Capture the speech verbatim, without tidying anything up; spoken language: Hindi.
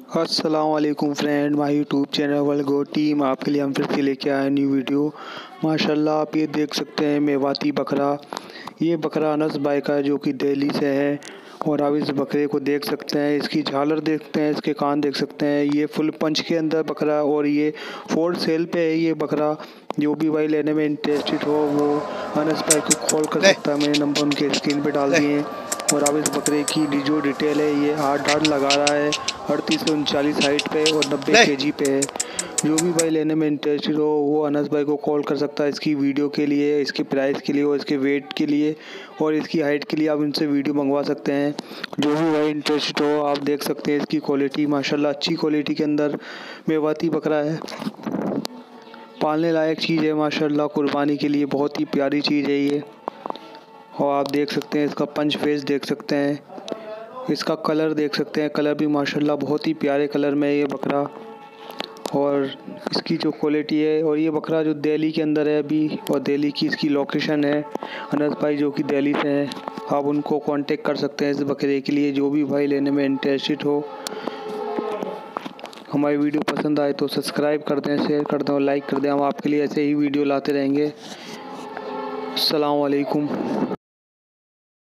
अस्सलाम वालेकुम friend, my YouTube channel world go team आपके लिए हम फिर से लेके आए न्यू वीडियो। माशाल्लाह आप ये देख सकते हैं मवाती बकरा। ये बकरा अनस भाई का है जो कि दिल्ली से है। और आप इस बकरे को देख सकते हैं, इसकी झालर देखते हैं, इसके कान देख सकते हैं। ये फुल पंच के अंदर बकरा और ये फोर सेल पे है। ये बकरा जो भी भाई लेने में इंटरेस्टेड हो वो अनस भाई को कॉल कर सकता है। मैंने नंबर उनके स्क्रीन पे डाल दिए हैं। और अब इस बकरे की जो डिटेल है, ये आठ दांत लगा रहा है, अड़तीस से उनचालीस हाइट पे और नब्बे केजी पे है। जो भी भाई लेने में इंटरेस्टेड हो वो अनस भाई को कॉल कर सकता है इसकी वीडियो के लिए, इसके प्राइस के लिए और इसके वेट के लिए और इसकी हाइट के लिए। आप इनसे वीडियो मंगवा सकते हैं। जो भी भाई इंटरेस्टेड हो आप देख सकते हैं इसकी क्वालिटी माशाल्लाह अच्छी क्वालिटी के अंदर मवाती बकरा है। पालने लायक चीज़ है माशाल्लाह, कुर्बानी के लिए बहुत ही प्यारी चीज़ है ये। और आप देख सकते हैं इसका पंच फेस देख सकते हैं, इसका कलर देख सकते हैं। कलर भी माशाल्लाह बहुत ही प्यारे कलर में है ये बकरा। और इसकी जो क्वालिटी है, और ये बकरा जो दिल्ली के अंदर है अभी, और दिल्ली की इसकी लोकेशन है। अनस भाई जो कि दिल्ली से हैं, आप उनको कांटेक्ट कर सकते हैं इस बकरे के लिए। जो भी भाई लेने में इंटरेस्टेड हो। हमारी वीडियो पसंद आए तो सब्सक्राइब कर दें, शेयर कर दें और लाइक कर दें। हम आपके लिए ऐसे ही वीडियो लाते रहेंगे। अस्सलाम वालेकुम।